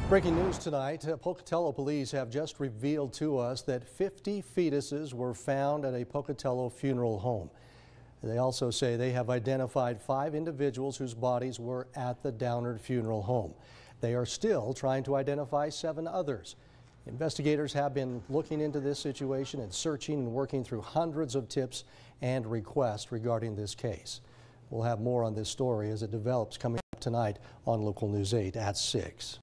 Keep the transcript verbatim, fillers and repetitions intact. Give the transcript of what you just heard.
Breaking news tonight, uh, Pocatello police have just revealed to us that fifty fetuses were found at a Pocatello funeral home. They also say they have identified five individuals whose bodies were at the Downard funeral home. They are still trying to identify seven others. Investigators have been looking into this situation and searching and working through hundreds of tips and requests regarding this case. We'll have more on this story as it develops coming up tonight on Local News eight at six.